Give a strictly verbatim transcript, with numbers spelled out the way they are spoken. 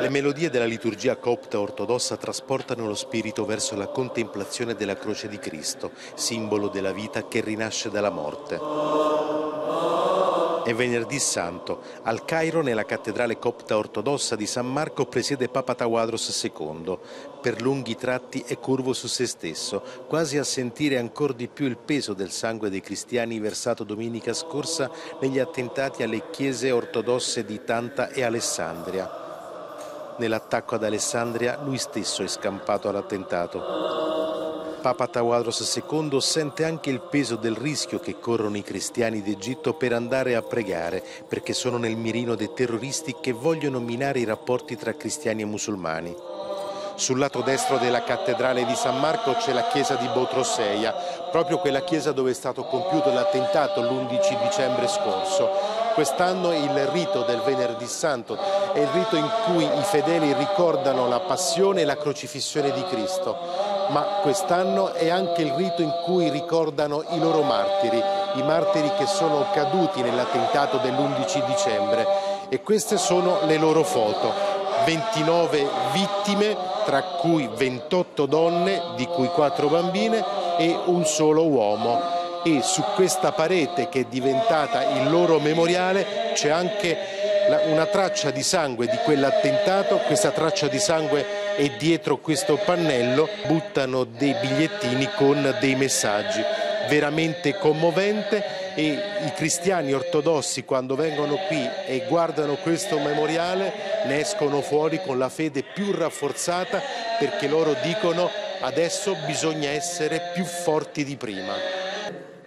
Le melodie della liturgia copta ortodossa trasportano lo spirito verso la contemplazione della croce di Cristo, simbolo della vita che rinasce dalla morte. È venerdì santo. Al Cairo, nella cattedrale copta ortodossa di San Marco, presiede Papa Tawadros secondo. Per lunghi tratti è curvo su se stesso, quasi a sentire ancor di più il peso del sangue dei cristiani versato domenica scorsa negli attentati alle chiese ortodosse di Tanta e Alessandria. Nell'attacco ad Alessandria lui stesso è scampato all'attentato. Papa Tawadros secondo sente anche il peso del rischio che corrono i cristiani d'Egitto per andare a pregare, perché sono nel mirino dei terroristi che vogliono minare i rapporti tra cristiani e musulmani. Sul lato destro della cattedrale di San Marco c'è la chiesa di Botroseia, proprio quella chiesa dove è stato compiuto l'attentato l'undici dicembre scorso. Quest'anno il rito del Venerdì Santo è il rito in cui i fedeli ricordano la passione e la crocifissione di Cristo, ma quest'anno è anche il rito in cui ricordano i loro martiri, i martiri che sono caduti nell'attentato dell'undici dicembre, e queste sono le loro foto. ventinove vittime, tra cui ventotto donne, di cui quattro bambine e un solo uomo. E su questa parete, che è diventata il loro memoriale, c'è anche una traccia di sangue di quell'attentato. Questa traccia di sangue è dietro questo pannello. Buttano dei bigliettini con dei messaggi. Veramente commovente, e i cristiani ortodossi, quando vengono qui e guardano questo memoriale, ne escono fuori con la fede più rafforzata, perché loro dicono: adesso bisogna essere più forti di prima.